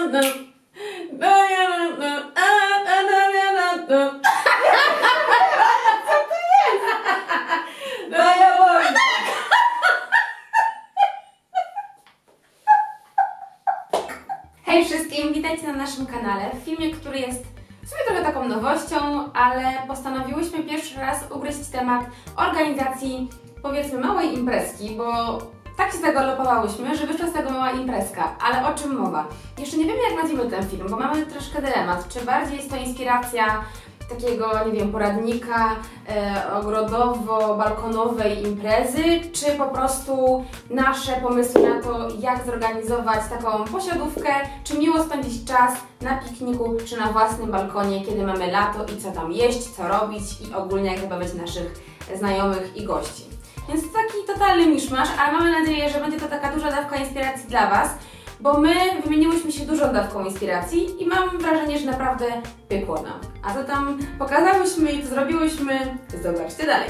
Hej wszystkim, witajcie na naszym kanale w filmie, który jest w sumie trochę taką nowością, ale postanowiłyśmy pierwszy raz ugryźć temat organizacji, powiedzmy, małej imprezki, bo tak się zagalopowałyśmy, że wyszła z tego mała imprezka. Ale o czym mowa? Jeszcze nie wiemy, jak nazwiemy ten film, bo mamy troszkę dylemat. Czy bardziej jest to inspiracja takiego, nie wiem, poradnika ogrodowo-balkonowej imprezy, czy po prostu nasze pomysły na to, jak zorganizować taką posiadówkę, czy miło spędzić czas na pikniku, czy na własnym balkonie, kiedy mamy lato i co tam jeść, co robić i ogólnie jak zabawiać naszych znajomych i gości. Więc to taki totalny miszmasz, ale mamy nadzieję, że będzie to taka duża dawka inspiracji dla Was, bo my wymieniłyśmy się dużą dawką inspiracji i mam wrażenie, że naprawdę pykło nam. A to tam pokazałyśmy i to zrobiłyśmy. Zobaczcie dalej.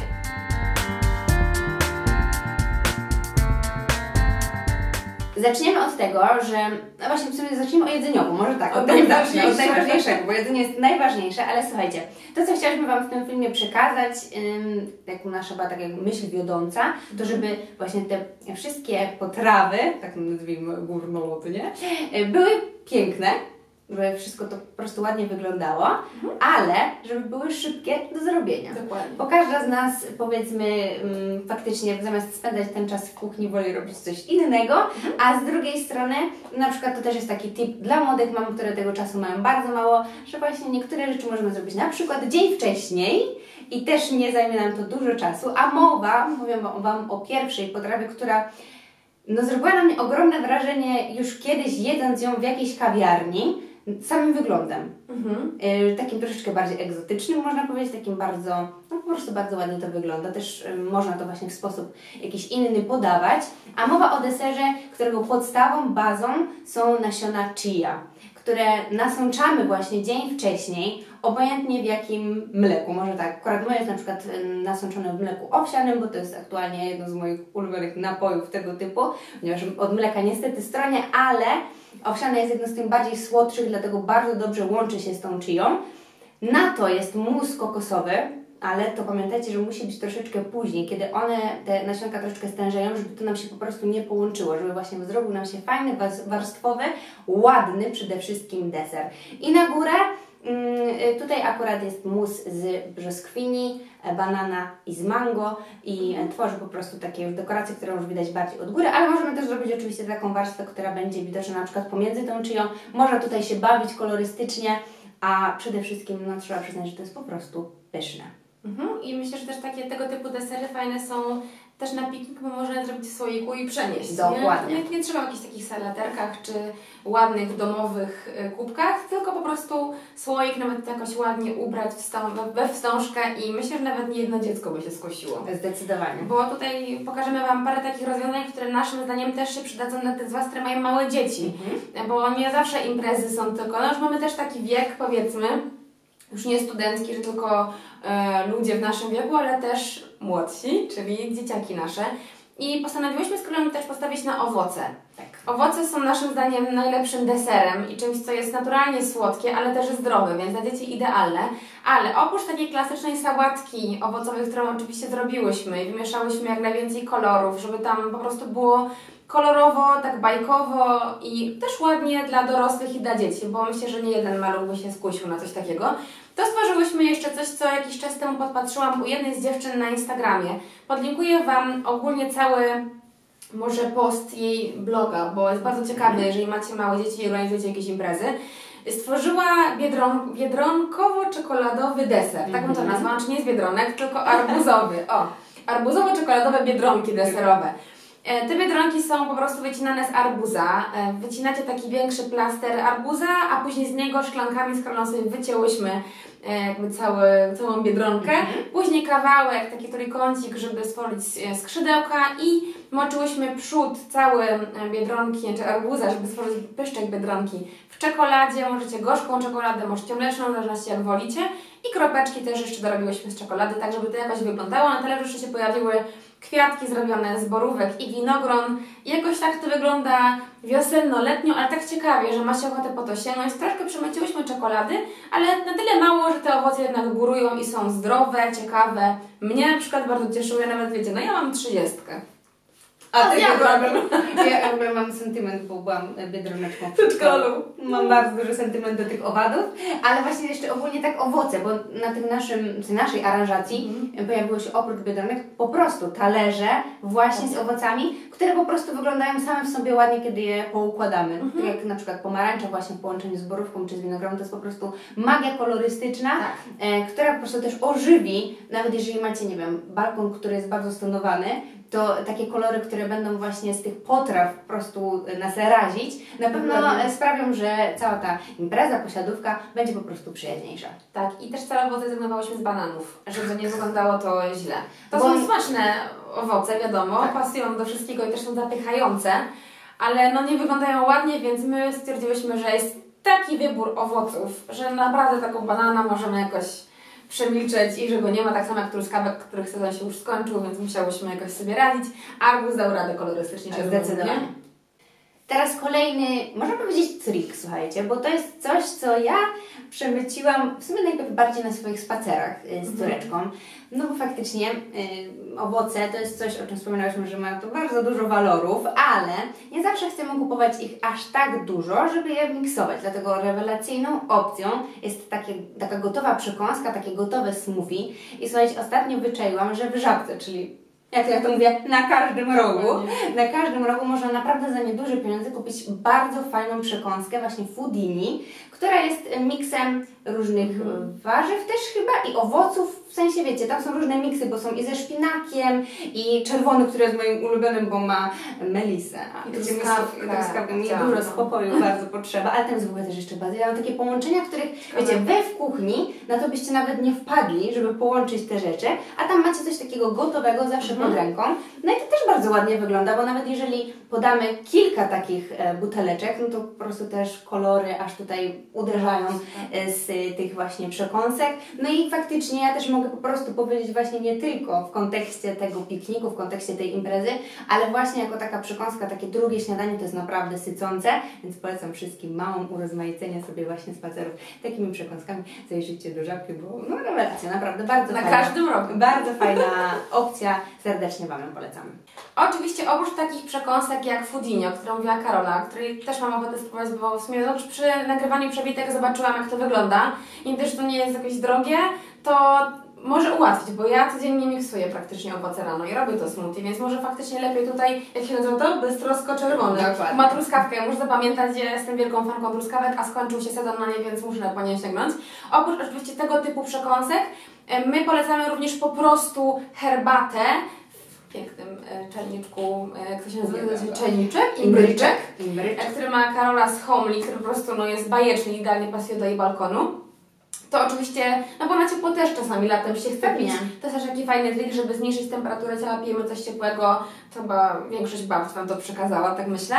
Zaczniemy od tego, że no właśnie w sumie zacznijmy o jedzeniową, może tak, od najważniejszego, bo jedzenie jest najważniejsze, ale słuchajcie, to co chciałyśmy Wam w tym filmie przekazać, jako nasza była taka myśl wiodąca, to żeby właśnie te wszystkie potrawy, tak nazwijmy górnolotnie, były piękne, żeby wszystko to po prostu ładnie wyglądało, ale żeby były szybkie do zrobienia. Dokładnie. Bo każda z nas, powiedzmy, faktycznie zamiast spędzać ten czas w kuchni, woli robić coś innego, a z drugiej strony, na przykład to też jest taki tip dla młodych mam, które tego czasu mają bardzo mało, że właśnie niektóre rzeczy możemy zrobić na przykład dzień wcześniej i też nie zajmie nam to dużo czasu, a mówię Wam o pierwszej potrawie, która no, zrobiła na mnie ogromne wrażenie już kiedyś jedząc ją w jakiejś kawiarni, samym wyglądem. Takim troszeczkę bardziej egzotycznym, można powiedzieć, takim bardzo, no po prostu bardzo ładnie to wygląda. Też można to właśnie w sposób jakiś inny podawać. A mowa o deserze, którego podstawą, bazą są nasiona chia, które nasączamy właśnie dzień wcześniej, obojętnie w jakim mleku. Może tak, akurat moje jest na przykład nasączone w mleku owsianym, bo to jest aktualnie jedno z moich ulubionych napojów tego typu, ponieważ od mleka niestety stronię, ale owsiane jest jedno z tych bardziej słodszych, dlatego bardzo dobrze łączy się z tą chią. Na to jest mus kokosowy, ale to pamiętajcie, że musi być troszeczkę później, kiedy te nasionka troszeczkę stężeją, żeby to nam się po prostu nie połączyło, żeby właśnie zrobił nam się fajny, warstwowy, ładny przede wszystkim deser. I na górę tutaj akurat jest mus z brzoskwini, banana i z mango i tworzy po prostu takie już dekoracje, które już widać bardziej od góry, ale możemy też zrobić oczywiście taką warstwę, która będzie widoczna na przykład pomiędzy tą chią. Można tutaj się bawić kolorystycznie, a przede wszystkim no, trzeba przyznać, że to jest po prostu pyszne. I myślę, że też takie tego typu desery fajne są też na piknik, bo można zrobić w słoiku i przenieść. Dokładnie. Nie trzeba w jakichś takich salaterkach czy ładnych domowych kubkach, tylko po prostu słoik nawet jakoś ładnie ubrać we wstążkę i myślę, że nawet nie jedno dziecko by się skusiło. Zdecydowanie. Bo tutaj pokażemy Wam parę takich rozwiązań, które naszym zdaniem też się przydadzą dla tych z Was, które mają małe dzieci. Bo nie zawsze imprezy są tylko, no już mamy też taki wiek, powiedzmy, już nie studencki, że tylko ludzie w naszym wieku, ale też młodsi, czyli dzieciaki nasze. I postanowiłyśmy z kolei też postawić na owoce. Tak. Owoce są naszym zdaniem najlepszym deserem i czymś, co jest naturalnie słodkie, ale też zdrowe, więc dla dzieci idealne. Ale oprócz takiej klasycznej sałatki owocowej, którą oczywiście zrobiłyśmy i wymieszałyśmy jak najwięcej kolorów, żeby tam po prostu było kolorowo, tak bajkowo i też ładnie dla dorosłych i dla dzieci, bo myślę, że nie jeden maluch by się skusił na coś takiego. To stworzyłyśmy jeszcze coś, co jakiś czas temu podpatrzyłam u jednej z dziewczyn na Instagramie. Podlinkuję Wam ogólnie cały może post jej bloga, bo jest bardzo ciekawy, jeżeli macie małe dzieci i organizujecie jakieś imprezy. Stworzyła biedronkowo-czekoladowy deser, tak bym to nazwała, czy nie jest biedronek, tylko arbuzowy. O, arbuzowo-czekoladowe biedronki deserowe. Te biedronki są po prostu wycinane z arbuza. Wycinacie taki większy plaster arbuza, a później z niego szklankami z kroną sobie wycięłyśmy jakby całą biedronkę. Później kawałek, taki trójkącik, żeby stworzyć skrzydełka i moczyłyśmy przód cały biedronki, czy arbuza, żeby stworzyć pyszczek biedronki w czekoladzie. Możecie gorzką czekoladę, możecie mleczną, w zależności jak wolicie. I kropeczki też jeszcze dorobiłyśmy z czekolady, tak żeby to jakoś wyglądało. Na talerzu jeszcze się pojawiły kwiatki zrobione z borówek i winogron. I jakoś tak to wygląda wiosenno-letnio, ale tak ciekawie, że ma się ochotę po to sięgnąć. Troszkę przemyciłyśmy czekolady, ale na tyle mało, że te owoce jednak górują i są zdrowe, ciekawe. Mnie na przykład bardzo cieszyły, nawet wiecie, no ja mam 30. A zjadłam! Ja w ogóle mam sentyment, bo byłam biedroneczką w przedszkolu. Mam bardzo duży sentyment do tych owadów, ale właśnie jeszcze ogólnie tak owoce, bo na tym naszej aranżacji pojawiło się oprócz biedronek po prostu talerze właśnie z owocami, które po prostu wyglądają same w sobie ładnie, kiedy je poukładamy. Tak jak na przykład pomarańcza właśnie w połączeniu z borówką czy z winogronem, to jest po prostu magia kolorystyczna, która po prostu też ożywi, nawet jeżeli macie, nie wiem, balkon, który jest bardzo stonowany, to takie kolory, które będą właśnie z tych potraw po prostu nas razić, na pewno sprawią, że cała ta impreza, posiadówka będzie po prostu przyjaźniejsza. Tak, i też celowo zrezygnowałyśmy z bananów, żeby nie wyglądało to źle. To są smaczne owoce, wiadomo, pasują do wszystkiego i też są zapychające, ale no nie wyglądają ładnie, więc my stwierdziłyśmy, że jest taki wybór owoców, że naprawdę taką banana możemy jakoś przemilczeć i że go nie ma, tak samo jak truskawek, których sezon się już skończył, więc musiałyśmy jakoś sobie radzić. Arbuz dał radę kolorystycznie. Zdecydowanie. Teraz kolejny, można powiedzieć trik, słuchajcie, bo to jest coś, co ja przemyciłam w sumie najpierw bardziej na swoich spacerach z córeczką. No bo faktycznie owoce to jest coś, o czym wspominałyśmy, że ma to bardzo dużo walorów, ale nie zawsze chcemy kupować ich aż tak dużo, żeby je miksować. Dlatego rewelacyjną opcją jest taka gotowa przekąska, takie gotowe smoothie. I słuchajcie, ostatnio wyczaiłam, że w Żabce, czyli jak ja to mówię, na każdym rogu można naprawdę za nieduże pieniądze kupić bardzo fajną przekąskę, właśnie foodini, która jest miksem różnych warzyw też chyba i owoców, w sensie wiecie, tam są różne miksy, bo są i ze szpinakiem i czerwony, który jest moim ulubionym, bo ma melisę. I truskawkę. Mi dużo spokoju bardzo potrzeba, ale tam jest w ogóle też jeszcze bazylia. Mam takie połączenia, których wiecie, wy w kuchni, na to byście nawet nie wpadli, żeby połączyć te rzeczy, a tam macie coś takiego gotowego zawsze pod ręką. No i to też bardzo ładnie wygląda, bo nawet jeżeli podamy kilka takich buteleczek, no to po prostu też kolory aż tutaj uderzają z tych właśnie przekąsek. No i faktycznie ja też mogę po prostu powiedzieć właśnie nie tylko w kontekście tego pikniku, w kontekście tej imprezy, ale właśnie jako taka przekąska, takie drugie śniadanie to jest naprawdę sycące, więc polecam wszystkim małom urozmaicenie sobie właśnie spacerów takimi przekąskami. Zajrzyjcie do Żabki, bo no rewelacja, naprawdę bardzo fajna. Na każdym roku. Bardzo fajna opcja, serdecznie Wam ją polecamy. Oczywiście oprócz takich przekąsek jak foodinio, o którą mówiła Karola, której też mam ochotę spróbować, bo w sumie no, przy nagrywaniu przebitek zobaczyłam, jak to wygląda i też to nie jest jakieś drogie, to może ułatwić, bo ja codziennie miksuję praktycznie owoce rano i robię to smoothie, więc może faktycznie lepiej tutaj, jak się nazywa to, beztrosko czerwony. Ma truskawkę, ja muszę zapamiętać, że jestem wielką fanką truskawek, a skończył się sezon na nie, więc muszę po nie sięgnąć. Oprócz oczywiście tego typu przekąsek, my polecamy również po prostu herbatę w pięknym czajniczku, jak to się nazywa? Czajniczek? Imbryczek, który ma Karola z Homely, który po prostu no, jest bajeczny i idealnie pasuje do jej balkonu. To oczywiście, no bo na ciepło też czasami latem się chce pić. To jest też taki fajny trik, żeby zmniejszyć temperaturę ciała, pijemy coś ciepłego, to chyba większość babci Wam to przekazała, tak myślę.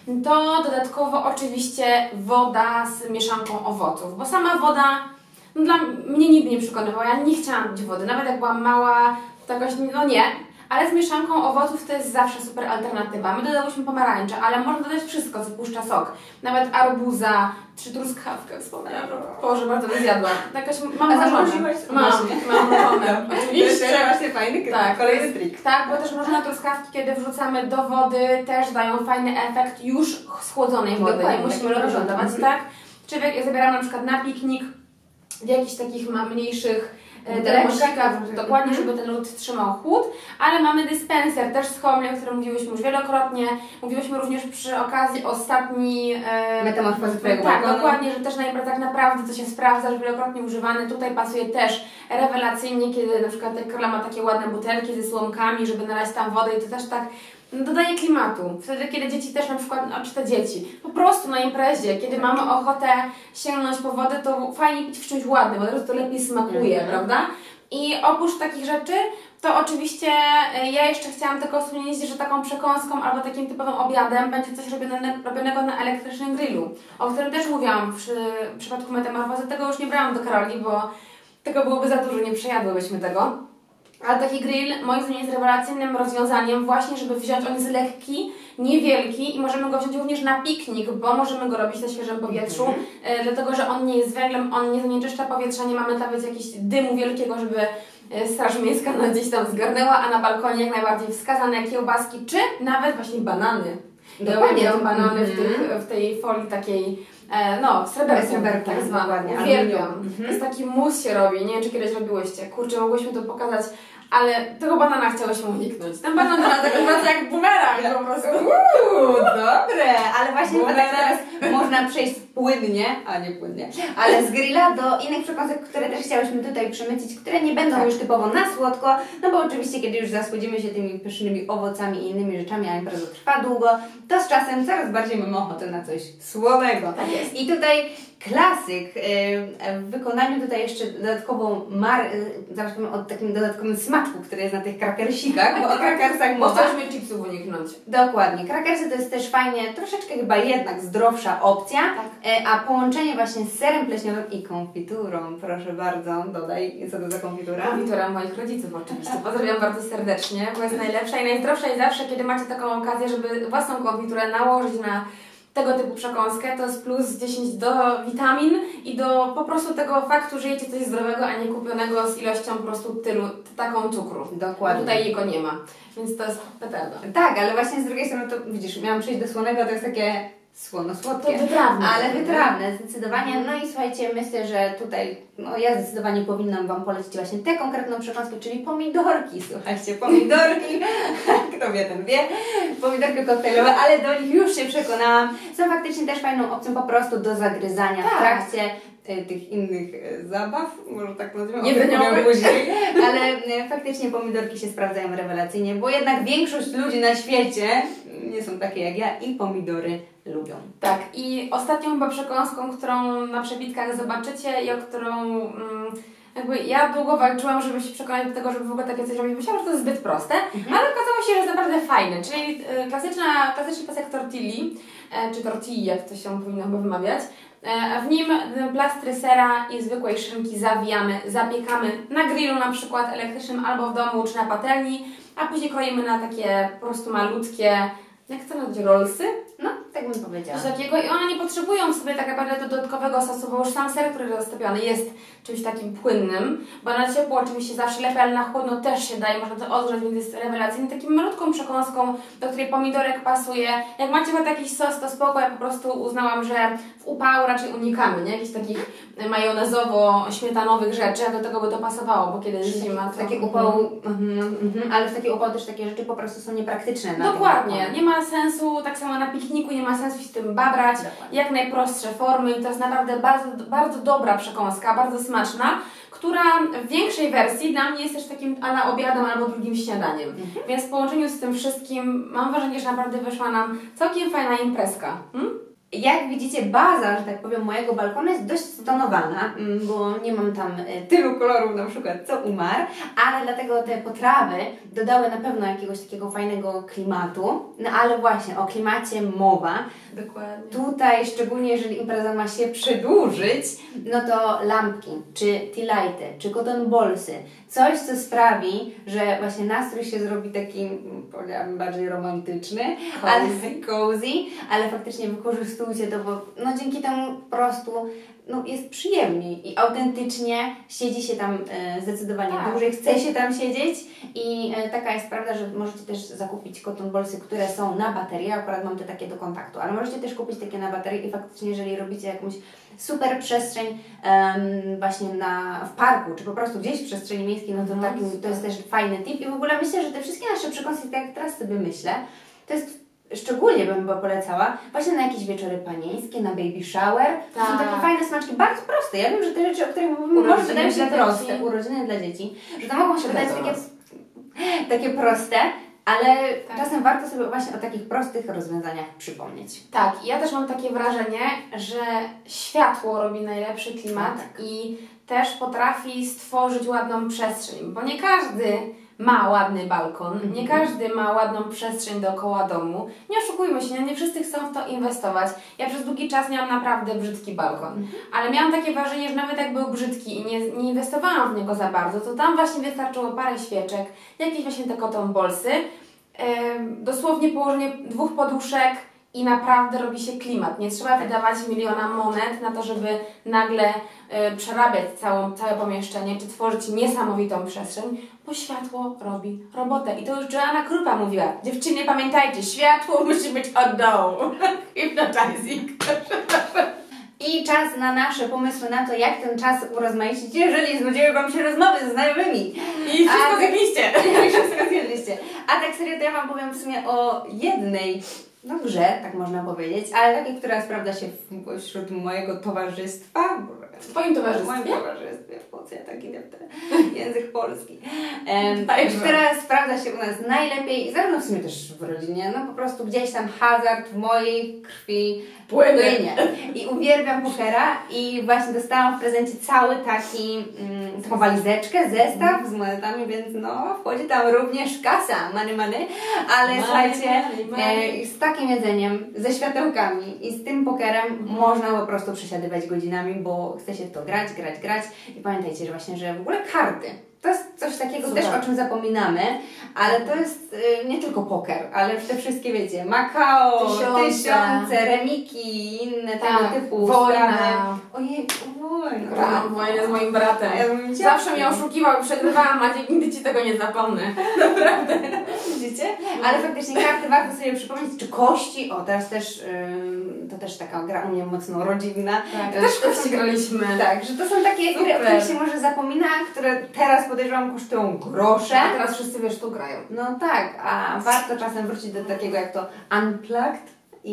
To dodatkowo oczywiście woda z mieszanką owoców, bo sama woda no, dla mnie nigdy nie przekonywała, ja nie chciałam pić wody, nawet jak byłam mała, to jakoś, no nie. Ale z mieszanką owoców to jest zawsze super alternatywa. My dodałyśmy pomarańcze, ale można dodać wszystko, co puszcza sok. Nawet arbuza, czy truskawkę wspomniałam. Boże, bardzo bym zjadła. Jakaś mam zamroziłaś? Mam mrożone. Oczywiście. To jest właśnie fajny, kolejny trik. Tak, bo też mrożone truskawki, kiedy wrzucamy do wody, też dają fajny efekt już schłodzonej wody. Dokładnie, nie musimy rozgrzewać, tak? Czy jak zabieramy na przykład na piknik w jakichś takich mniejszych termosikach, dokładnie, żeby ten lód trzymał chłód, ale mamy dyspenser też z Homely, o którym mówiłyśmy już wielokrotnie. Mówiłyśmy również przy okazji ostatniej metamorfozy twojego tak, dokładnie, że też na imprezach naprawdę to się sprawdza, że wielokrotnie używany. Tutaj pasuje też rewelacyjnie, kiedy na przykład Karola ma takie ładne butelki ze słomkami, żeby nalać tam wodę i to też tak dodaje klimatu. Wtedy, kiedy dzieci też na przykład, no, czy te dzieci, po prostu na imprezie, kiedy mamy ochotę sięgnąć po wodę, to fajnie pić w czymś ładnym, bo to lepiej smakuje, prawda? I oprócz takich rzeczy, to oczywiście ja jeszcze chciałam tylko wspomnieć, że taką przekąską albo takim typowym obiadem będzie coś robionego na elektrycznym grillu, o którym też mówiłam w przypadku metamorfozy. Tego już nie brałam do Karoli, bo tego byłoby za dużo, nie przejadłybyśmy tego. Ale taki grill moim zdaniem jest rewelacyjnym rozwiązaniem właśnie, żeby wziąć, on jest lekki, niewielki i możemy go wziąć również na piknik, bo możemy go robić na świeżym powietrzu, dlatego że on nie jest węglem, on nie zanieczyszcza powietrza, nie mamy nawet jakiegoś dymu wielkiego, żeby Straż Miejska nas gdzieś tam zgarnęła, a na balkonie jak najbardziej wskazane kiełbaski, czy nawet właśnie banany. Dokładnie. Ja uwielbiam banany w tej folii takiej, sreberką tak zwaną. Uwielbiam. To jest taki mus się robi, nie wiem czy kiedyś robiłyście. Kurczę, mogłyśmy to pokazać, ale tego banana chciałyśmy uniknąć. Ten banan ma taką pracę jak bumerang po prostu. Dobre, ale właśnie tak teraz można przejść płynnie, a nie płynnie, ale z grilla do innych przekąsek, które też chciałyśmy tutaj przemycić, które nie będą już typowo na słodko, no bo oczywiście kiedy już zasłodzimy się tymi pysznymi owocami i innymi rzeczami, a impreza trwa długo, to z czasem coraz bardziej mamy ochotę na coś słonego. Tak jest. I tutaj klasyk w wykonaniu tutaj jeszcze dodatkową zaraz powiem o takim dodatkowym smaczku, który jest na tych krakersikach, bo o krakersach mowa. Chciałyśmy chipsów uniknąć. Dokładnie. Krakersy to jest też fajnie, troszeczkę chyba jednak zdrowsza opcja, a połączenie właśnie z serem pleśniowym i konfiturą, proszę bardzo, dodaj, co to za konfitura? Konfitura moich rodziców oczywiście. Pozdrawiam bardzo serdecznie, bo jest najlepsza i najzdrowsza i zawsze, kiedy macie taką okazję, żeby własną konfiturę nałożyć na tego typu przekąskę, to jest plus 10 do witamin i do po prostu tego faktu, że jecie coś zdrowego, a nie kupionego z ilością po prostu taką cukru. Dokładnie. Tutaj jego nie ma, więc to jest petarda. Tak, ale właśnie z drugiej strony to widzisz, miałam przejść do słonego, to jest takie słono-słodkie. To wytrawne. Ale wytrawne, zdecydowanie. No i słuchajcie, myślę, że tutaj ja zdecydowanie powinnam Wam polecić właśnie tę konkretną przekąskę, czyli pomidorki. Słuchajcie, pomidorki, kto wie, ten wie, pomidorki koktajlowe, ale do nich już się przekonałam. Są faktycznie też fajną opcją po prostu do zagryzania w trakcie tych innych zabaw, może tak nazwijmy, jedzeniowych później, ale faktycznie pomidorki się sprawdzają rewelacyjnie, bo jednak większość ludzi na świecie nie są takie jak ja i pomidory lubią. Tak, i ostatnią chyba przekąską, którą na przebitkach zobaczycie i o którą jakby ja długo walczyłam, żeby się przekonać do tego, żeby w ogóle takie coś robić. Myślałam, że to jest zbyt proste, ale okazało się, że jest naprawdę fajne, czyli klasyczny pasek tortilli, czy tortilli, jak to się powinno chyba wymawiać. W nim plastry sera i zwykłej szynki zawijamy, zapiekamy na grillu na przykład elektrycznym albo w domu czy na patelni, a później kroimy na takie po prostu malutkie, jak to będzie, rollsy? No, tak bym powiedziała. Coś takiego i one nie potrzebują w sobie tak naprawdę dodatkowego sosu, bo już sam ser, który jest roztopiony, jest czymś takim płynnym, bo na ciepło oczywiście zawsze lepiej, ale na chłodno też się daje, można to odgrzać, więc jest rewelacyjny. Taką malutką przekąską, do której pomidorek pasuje. Jak macie chyba jakiś sos, to spoko, ja po prostu uznałam, że w upał raczej unikamy, nie? Jakichś takich majonezowo-śmietanowych rzeczy, a do tego by to pasowało, bo kiedy jest zima, to... Taki upał, ale w taki upał też takie rzeczy po prostu są niepraktyczne. Dokładnie, nie ma sensu, tak samo na pikniku nie ma sensu się z tym babrać. Dokładnie. Jak najprostsze formy i to jest naprawdę bardzo, bardzo dobra przekąska, bardzo smaczna, która w większej wersji dla mnie jest też takim ala obiadem albo drugim śniadaniem. Więc w połączeniu z tym wszystkim mam wrażenie, że naprawdę wyszła nam całkiem fajna imprezka. Jak widzicie, baza, że tak powiem, mojego balkonu jest dość stonowana, bo nie mam tam tylu kolorów na przykład co u Mar, ale dlatego te potrawy dodały na pewno jakiegoś takiego fajnego klimatu. No ale właśnie, o klimacie mowa. Dokładnie. Tutaj, szczególnie jeżeli impreza ma się przedłużyć, no to lampki, czy tea lighty, czy cotton ballsy, coś co sprawi, że właśnie nastrój się zrobi taki, powiedziałabym, bardziej romantyczny, ale cozy, ale faktycznie wykorzystujcie to, bo no dzięki temu po prostu jest przyjemniej i autentycznie siedzi się tam zdecydowanie dłużej, chce się tam siedzieć i taka jest prawda, że możecie też zakupić cotton ballsy, które są na baterię, akurat mam te takie do kontaktu, ale możecie też kupić takie na baterię i faktycznie jeżeli robicie jakąś super przestrzeń właśnie w parku, czy po prostu gdzieś w przestrzeni miejskiej, no to to jest też fajny tip i w ogóle myślę, że te wszystkie nasze przekąski, tak jak teraz sobie myślę, to jest szczególnie bym chyba polecała właśnie na jakieś wieczory panieńskie, na baby shower. To są takie fajne smaczki, bardzo proste. Ja wiem, że te rzeczy, o których mówimy, może wydają się proste, urodziny dla dzieci, że to mogą się wydać takie proste, ale czasem warto sobie właśnie o takich prostych rozwiązaniach przypomnieć. Tak, ja też mam takie wrażenie, że światło robi najlepszy klimat i też potrafi stworzyć ładną przestrzeń, bo nie każdy ma ładny balkon, nie każdy ma ładną przestrzeń dookoła domu. Nie oszukujmy się, nie wszyscy chcą w to inwestować. Ja przez długi czas miałam naprawdę brzydki balkon, ale miałam takie wrażenie, że nawet jak był brzydki i nie inwestowałam w niego za bardzo, to tam właśnie wystarczyło parę świeczek, jakieś właśnie te cotton ballsy, dosłownie położenie 2 poduszek i naprawdę robi się klimat. Nie trzeba wydawać miliona monet na to, żeby nagle przerabiać całe pomieszczenie, czy tworzyć niesamowitą przestrzeń, bo światło robi robotę. I to już Joanna Krupa mówiła. Dziewczyny, pamiętajcie, światło musi być od dołu. Hypnotizing. I czas na nasze pomysły na to, jak ten czas urozmaicić, jeżeli znudziły Wam się rozmowy ze znajomymi. I wszystko zjedliście. I wszystko zjedliście. A tak serio, to ja Wam powiem w sumie o jednej grze, tak można powiedzieć, ale takiej, która sprawdza się wśród mojego towarzystwa. W Twoim towarzystwie? W moim towarzystwie, po co ja tak idę w ten język polski. Która sprawdza się u nas najlepiej, zarówno w sumie też w rodzinie, no po prostu gdzieś tam hazard w mojej krwi płynie. I uwielbiam pokera i właśnie dostałam w prezencie cały taki, taką walizeczkę, zestaw z monetami, więc no wchodzi tam również kasa, money, ale słuchajcie, z takim jedzeniem, ze światełkami i z tym pokerem można po prostu przesiadywać godzinami, bo chce się w to grać i pamiętajcie, że właśnie, że w ogóle karty to jest coś takiego też, o czym zapominamy, ale to jest nie tylko poker, ale te wszystkie, wiecie, Makao, tysiące, remiki, inne tego typu wojna. Ojej, wojna. Grałam wojnę z moim bratem. Zawsze mnie oszukiwał i przegrywałam, Maciek, nigdy Ci tego nie zapomnę. Naprawdę. Widzicie? Ale faktycznie karty warto sobie przypomnieć, czy kości, teraz też, to też taka gra u mnie mocno rodzinna. Tak, też kości graliśmy. Tak, że to są takie gry, o których się może zapomina, które teraz podejrzewam kosztują grosze. A teraz wszyscy wiesz, tu grają. No tak, a warto czasem wrócić do takiego jak to Unplugged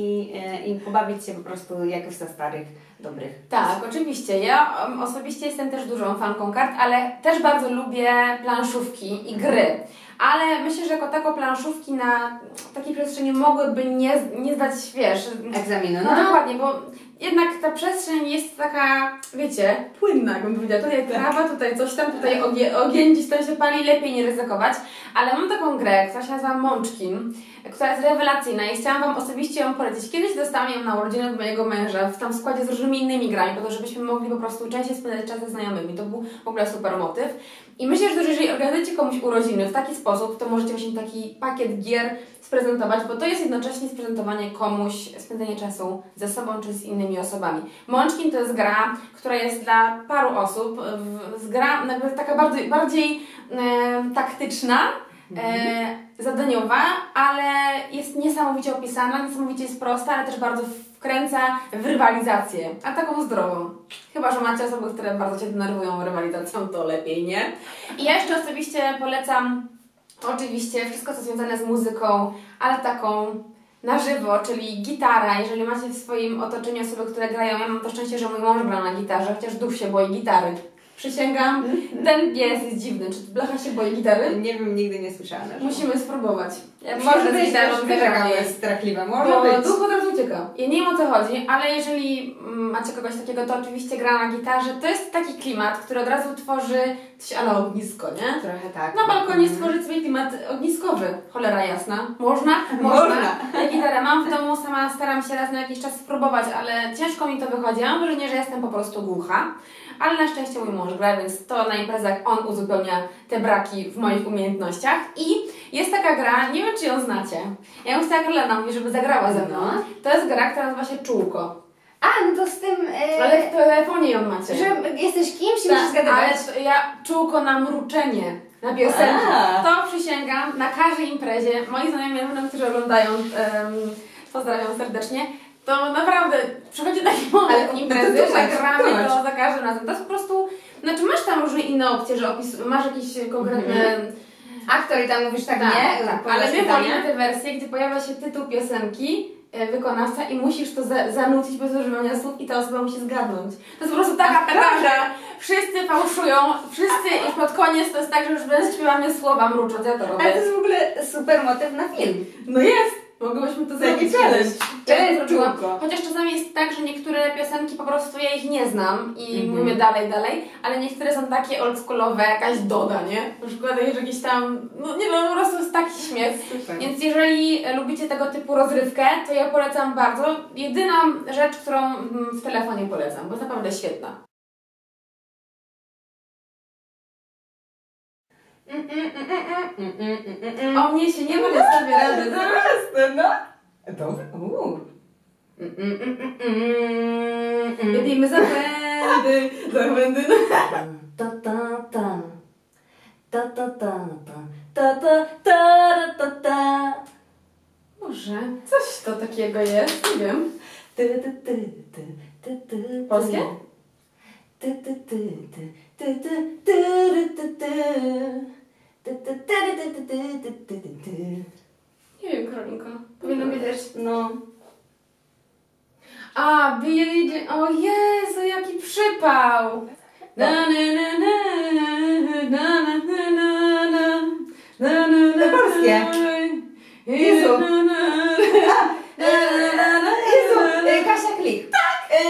i pobawić się po prostu jakoś za starych, dobrych. Tak, oczywiście. Ja osobiście jestem też dużą fanką kart, ale też bardzo lubię planszówki i gry. Ale myślę, że jako tako planszówki na takiej przestrzeni mogłyby nie zdać, wiesz, egzaminu. No dokładnie, bo jednak ta przestrzeń jest taka, wiecie, płynna, jakbym powiedziała. Tutaj trawa, tutaj coś tam, tutaj ogień gdzieś tam się pali, lepiej nie ryzykować. Ale mam taką grę, która się nazywa Munchkin, która jest rewelacyjna i chciałam Wam osobiście ją polecić. Kiedyś dostałam ją na urodziny od mojego męża, w składzie z różnymi innymi grami, po to, żebyśmy mogli po prostu częściej spędzać czas ze znajomymi. To był w ogóle super motyw. I myślę, że jeżeli organizujecie komuś urodziny w taki sposób, to możecie właśnie taki pakiet gier sprezentować, bo to jest jednocześnie sprezentowanie komuś, spędzenie czasu ze sobą czy z innymi osobami. Munchkin to jest gra, która jest dla paru osób, gra taka bardziej taktyczna, zadaniowa, ale jest niesamowicie opisana, niesamowicie jest prosta, ale też bardzo wkręca w rywalizację, a taką zdrową. Chyba że macie osoby, które bardzo Cię denerwują rywalizacją, to lepiej, nie? I ja jeszcze osobiście polecam oczywiście wszystko, co związane z muzyką, ale taką na żywo, czyli gitara. Jeżeli macie w swoim otoczeniu osoby, które grają, ja mam to szczęście, że mój mąż gra na gitarze, chociaż duch się boi gitary. Przysięgam, ten pies jest dziwny. Czy Blacha się boi gitary? Nie wiem, nigdy nie słyszałam. Musimy spróbować. Może być, że jest strachliwa, może być. Duch od razu ucieka. Ja nie wiem, o co chodzi, ale jeżeli macie kogoś takiego, to oczywiście gra na gitarze. To jest taki klimat, który od razu tworzy coś ale ognisko, nie? Trochę tak. Na balkonie stworzyć sobie klimat ogniskowy. Cholera jasna. Można? Ja gitarę mam w domu, sama staram się raz na jakiś czas spróbować, ale ciężko mi to wychodzi. Ja mam wrażenie, że jestem po prostu głucha. Ale na szczęście mój mąż gra, więc to na imprezach on uzupełnia te braki w moich umiejętnościach. I jest taka gra, nie wiem czy ją znacie. Ja ją chciała Karolina mówi, żeby zagrała ze mną. To jest gra, która nazywa się Czółko. A, no to z tym... Ale w telefonie ją macie. Że jesteś kimś i musisz zgadywać. Ale ja Czółko na mruczenie, na piosenkę. To przysięgam, na każdej imprezie. Moi znajomi, którzy oglądają, pozdrawiam serdecznie, to naprawdę przychodzi taki moment imprezy, że gramy to za każdym razem. To jest po prostu, znaczy masz tam różne inne opcje, że masz jakieś konkretne... Aktor i tam mówisz tak, nie? Tak, ale my wolimy te wersje, gdzie pojawia się tytuł piosenki, wykonawca i musisz to zanucić bez używania słów i ta osoba musi zgadnąć. To jest po prostu taka petarda. Wszyscy fałszują, wszyscy i pod koniec to jest tak, że już śpiewamy słowa mrucząc, ja to robię. Ale to jest w ogóle super motyw na film. No jest! Mogłybyśmy to Taki zrobić challenge. kiedyś. Challenge Ja to zrobiłam. czółko. Chociaż czasami jest tak, że niektóre piosenki po prostu ja ich nie znam i mówię dalej, ale niektóre są takie oldschoolowe, jakaś Doda, nie? Na przykład jakieś tam, no nie wiem, po prostu jest taki śmiech. Super. Więc jeżeli lubicie tego typu rozrywkę, to ja polecam bardzo. Jedyna rzecz, którą w telefonie polecam, bo jest naprawdę świetna. O mnie się nie mogę sobie rady. No. Dobrze. Robimy zapędy. Ta ta ta. Ta ta ta ta. Ta ta ta ta ta. Może coś to takiego jest, nie wiem. Polskie? Nie wiem, Karolinko. Powinnam wiedzieć. No. A, Billie... O Jezu, jaki przypał! Na, na, na, na, na, na, na, na, na, na, na, na, polskie. Jezu. Jezu, Kasia Klik. Tak!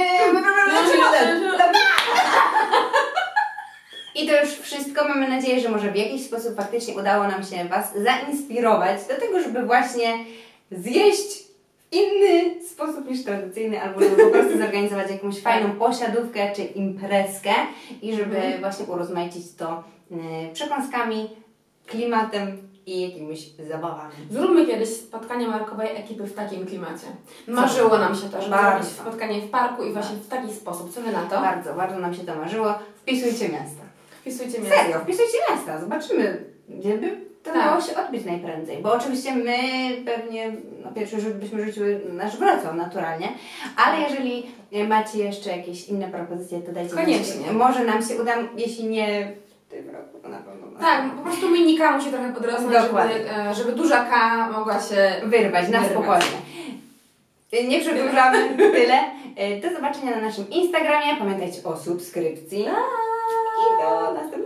I to już wszystko. Mamy nadzieję, że może w jakiś sposób faktycznie udało nam się Was zainspirować do tego, żeby właśnie zjeść w inny sposób niż tradycyjny, albo żeby po prostu zorganizować jakąś fajną posiadówkę czy imprezkę i żeby właśnie urozmaicić to przekąskami, klimatem i jakimiś zabawami. Zróbmy kiedyś spotkanie markowej ekipy w takim klimacie. Marzyło nam się to, żeby Bardzo. zrobić spotkanie w parku i właśnie w taki sposób. Co Wy na to? Bardzo, bardzo nam się to marzyło. Wpisujcie miasta. Wpisujcie mnie. Serio, wpisujcie miasta. Zobaczymy, gdzie by to Tak. miało się odbyć najprędzej. Bo oczywiście my pewnie na pierwszy rzut byśmy rzuciły nasz Wrocław naturalnie, ale jeżeli macie jeszcze jakieś inne propozycje, to dajcie Koniecznie. znać. Może nam się uda, jeśli nie w tym roku, to na pewno. Tak, po prostu minika musi trochę podrosnąć, Dokładnie. żeby duża K mogła się Wyrwać na wyrwać. spokojnie. Nie przedłużamy, tyle. Do zobaczenia na naszym Instagramie. Pamiętajcie o subskrypcji. I do następnego.